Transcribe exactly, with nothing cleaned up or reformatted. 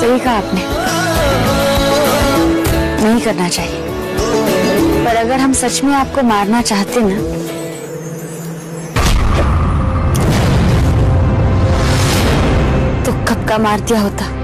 सही कहा आपने, नहीं करना चाहिए। पर अगर हम सच में आपको मारना चाहते ना, तो कब का मार दिया होता।